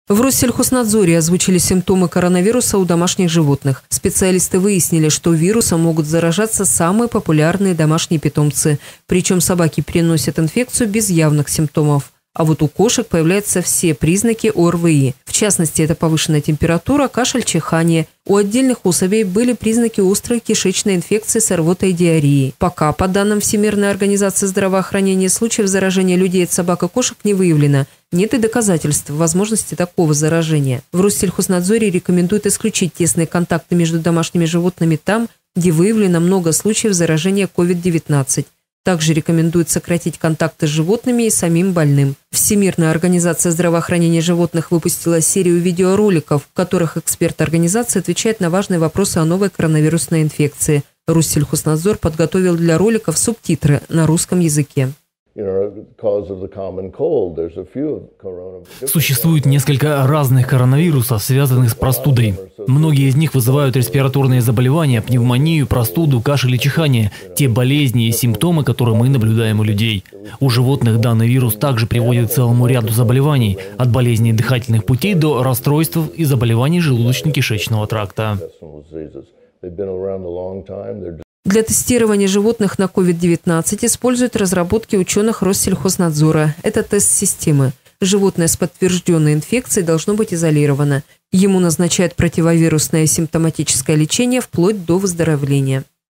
В Россельхознадзоре озвучили симптомы коронавируса у домашних животных. Специалисты выяснили, что вирусом могут заражаться самые популярные домашние питомцы. Причем собаки переносят инфекцию без явных симптомов. А вот у кошек появляются все признаки ОРВИ. В частности, это повышенная температура, кашель, чихание. У отдельных особей были признаки острой кишечной инфекции с рвотой и диареей. Пока, по данным Всемирной организации здравоохранения, случаев заражения людей от собак и кошек не выявлено. Нет и доказательств возможности такого заражения. В Россельхознадзоре рекомендуют исключить тесные контакты между домашними животными там, где выявлено много случаев заражения COVID-19. Также рекомендуют сократить контакты с животными и самим больным. Всемирная организация здравоохранения животных выпустила серию видеороликов, в которых эксперт организации отвечает на важные вопросы о новой коронавирусной инфекции. Россельхознадзор подготовил для роликов субтитры на русском языке. Существует несколько разных коронавирусов, связанных с простудой. Многие из них вызывают респираторные заболевания, пневмонию, простуду, кашель и чихание. Те болезни и симптомы, которые мы наблюдаем у людей. У животных данный вирус также приводит к целому ряду заболеваний, от болезней дыхательных путей до расстройств и заболеваний желудочно-кишечного тракта. Для тестирования животных на COVID-19 используют разработки ученых Россельхознадзора. Это тест системы. Животное с подтвержденной инфекцией должно быть изолировано. Ему назначают противовирусное симптоматическое лечение вплоть до выздоровления.